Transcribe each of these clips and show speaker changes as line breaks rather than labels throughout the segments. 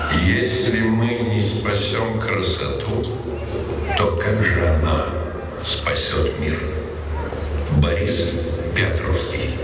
Если мы не спасем красоту, то как же она спасет мир? Борис Петровский.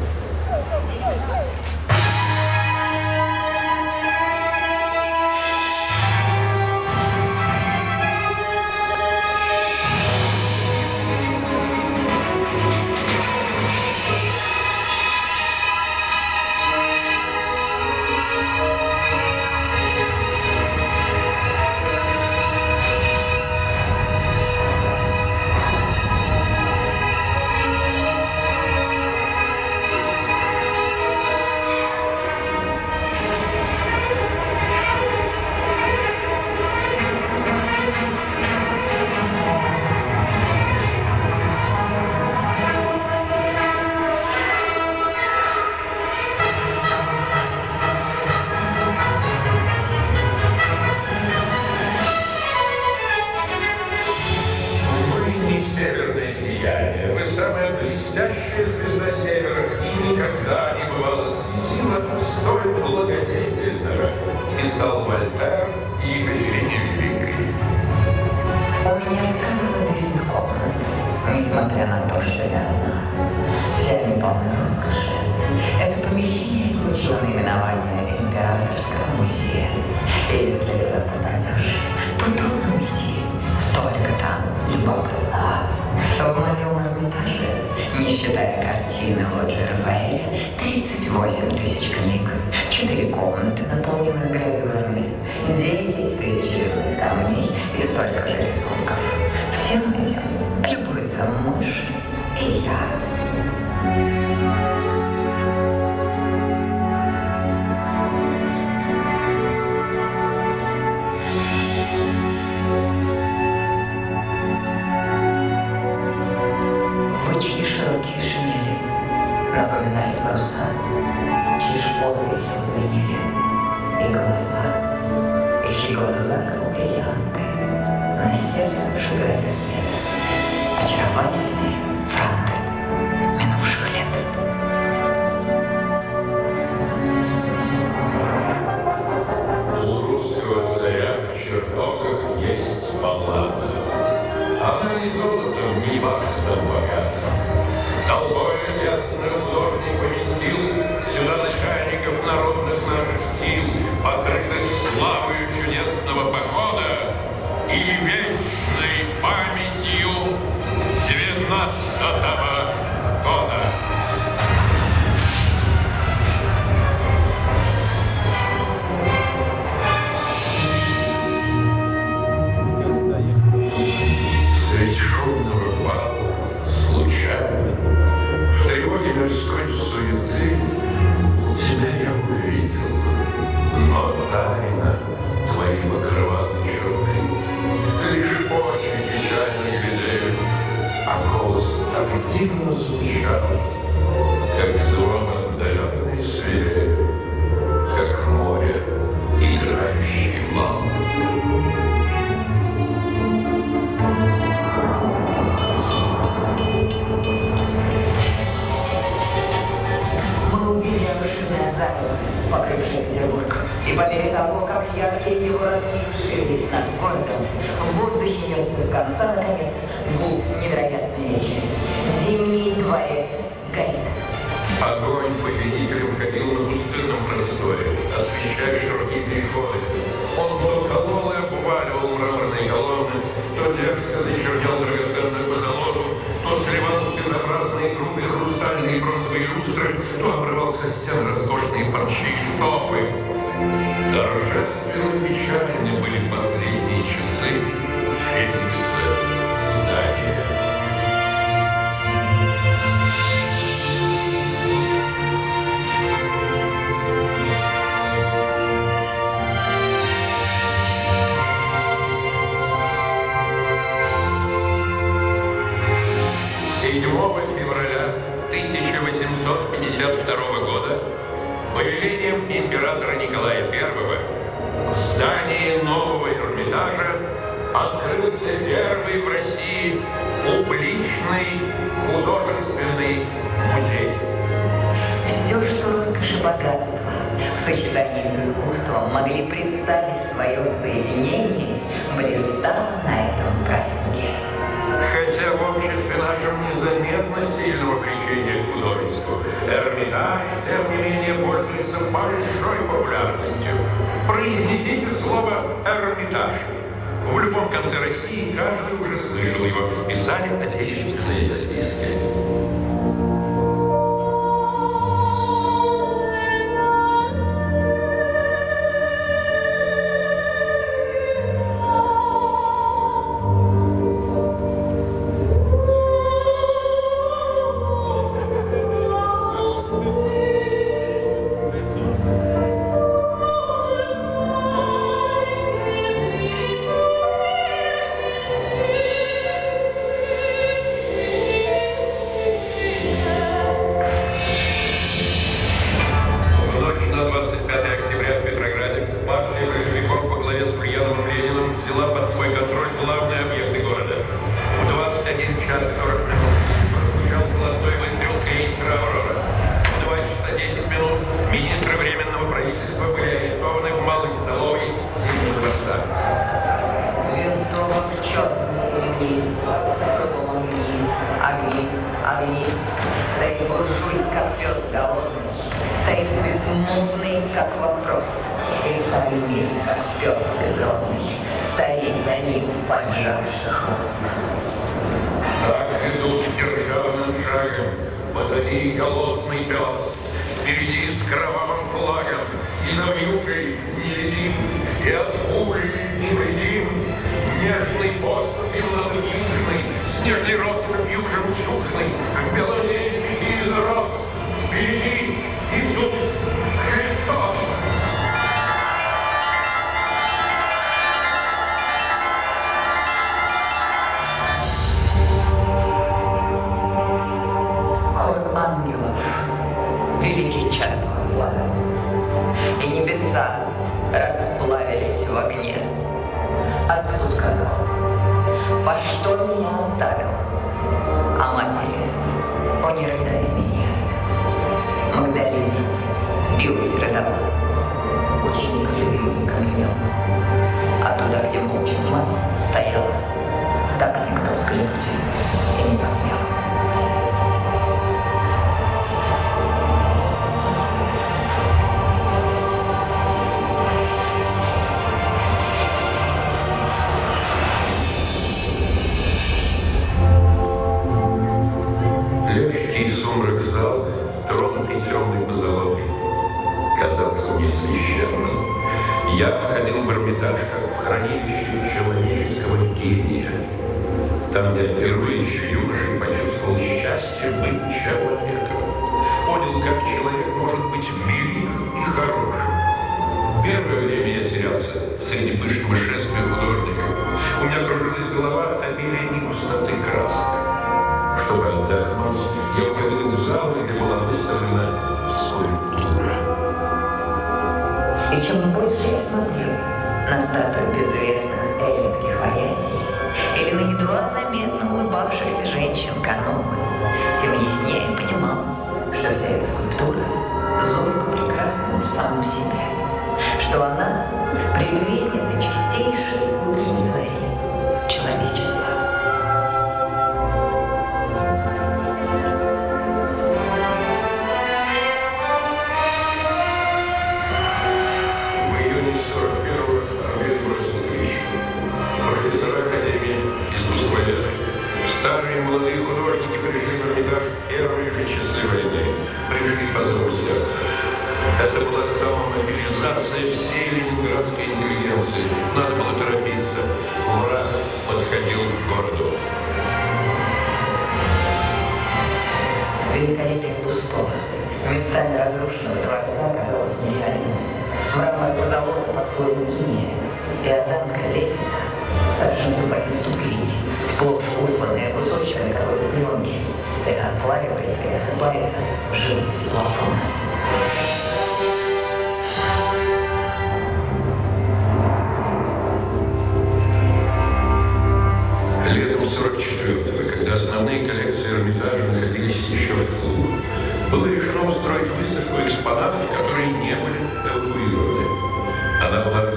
Блестящая звезда севера, и никогда не бывало светила столь благодетельного, писал Вольтер и Екатерине Великой.
У меня целый лабиринт комнат, несмотря на то, что я одна. Все они полны роскоши. Это помещение получило наименование Императорского музея. И если туда попадешь, то трудно уйти. Столько там любопытного. В моем Эрмитаже, не считая картины Лоджи Рафаэля, 38 тысяч книг, 4 комнаты, наполненных гравюрами, 10 тысяч резных камней и столько же рисунков. Всем этим любуется мышь и я. Широкие шинели напоминали паруса, чьи шпоры весело звенели, и голоса, и чьи глаза, как бриллианты, на сердце сжигали свет, очаровательные франты минувших лет.
У русского царя в чертогах есть палата. Она и золотом, и бархатом богата. Толпой известный художник поместил сюда начальников народных наших сил, покрытых славою чудесного похода и вечной памятью 12-го года. Средь шумного бала, случайно, в тревоге мирской суеты тебя я увидел, но тайно твои покрывали черты лишь очень печально глядели, а голос так дивно звучал, как звон отдаленной свирели, как море, играющий вал.
Покрывший Петербург. И по мере того, как яркие его разлив ширились над городом, в воздухе несся с конца, наконец, гул невероятной речи. Зимний дворец горит.
Огонь победителем ходил на пустынном просторе, освещая широкие переходы. Он то колол и обваливал мраморные колонны, то дерзко зачернял драгоценную позолоту, то сливал в безобразные груды хрустальные и бронзовые люстры, то обрывал со стен роскошные парчи и штофы. Торжественно печальны были последние часы Феникса здания. Февраля 1852 года повелением императора Николая I в здании нового Эрмитажа открылся первый в России публичный художественный музей.
Все, что роскошь и богатство в сочетании с искусством могли представить свое соединение, блистало на этом празднике.
Хотя в обществе нашем незаметно сильного влечения к художеству, Эрмитаж, тем не менее, пользуется большой популярностью. Произнесите слово «Эрмитаж». В любом конце России каждый уже слышал его. Писали отечественные записки.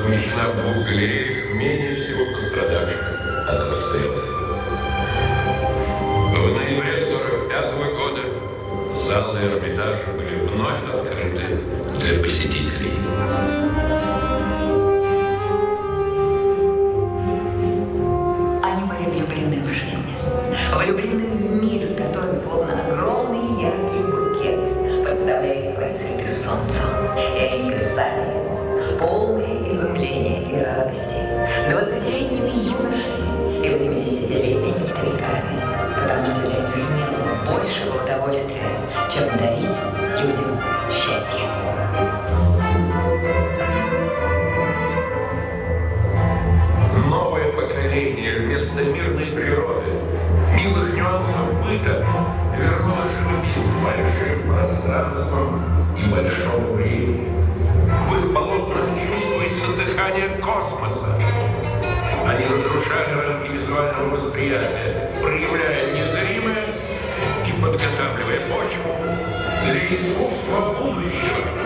размещена в 2 галереях, менее всего пострадавших от обстрелов. В ноябре 1945 года залы Эрмитажа были вновь открыты для посетителей.
Они были влюблены в жизнь, влюблены в мир, который словно огромный яркий букет подставляет свои цветы солнцу. И они писали ему полное изумления и радости 20-летними юношами и 80-летними стариками, потому что для них не было большего удовольствия, чем дарить людям счастье.
Новое поколение вместо мирной природы, милых нюансов быта вернуло живопись большим пространством и большому времени. В их полотнах чувствуется дыхание космоса. Они разрушали рамки визуального восприятия, проявляя незримое и подготавливая почву для искусства будущего.